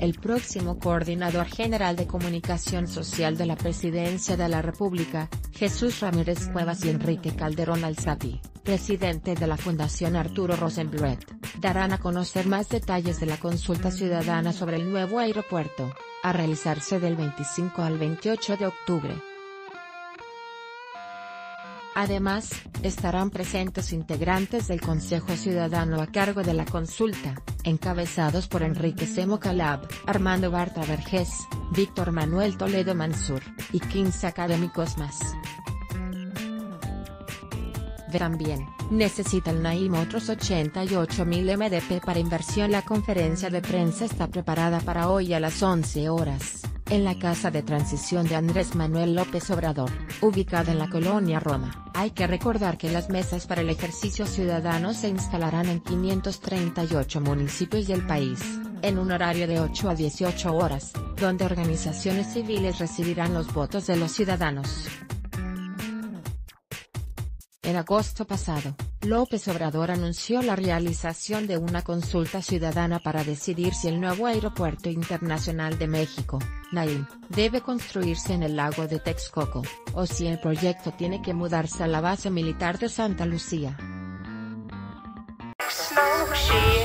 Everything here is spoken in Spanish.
El próximo Coordinador General de Comunicación Social de la Presidencia de la República, Jesús Ramírez Cuevas y Enrique Calderón Alzati, presidente de la Fundación Arturo Rosenbluth, darán a conocer más detalles de la consulta ciudadana sobre el nuevo aeropuerto, a realizarse del 25 al 28 de octubre. Además, estarán presentes integrantes del Consejo Ciudadano a cargo de la consulta, encabezados por Enrique Semo Calab, Armando Bartra Vergés, Víctor Manuel Toledo Mansur, y 15 académicos más. También, necesita el Naim otros 88.000 MDP para inversión. La conferencia de prensa está preparada para hoy a las 11 horas, en la Casa de Transición de Andrés Manuel López Obrador, ubicada en la colonia Roma. Hay que recordar que las mesas para el ejercicio ciudadano se instalarán en 538 municipios del país, en un horario de 8 a 18 horas, donde organizaciones civiles recibirán los votos de los ciudadanos. En agosto pasado, López Obrador anunció la realización de una consulta ciudadana para decidir si el nuevo Aeropuerto Internacional de México, Naim, debe construirse en el lago de Texcoco, o si el proyecto tiene que mudarse a la base militar de Santa Lucía.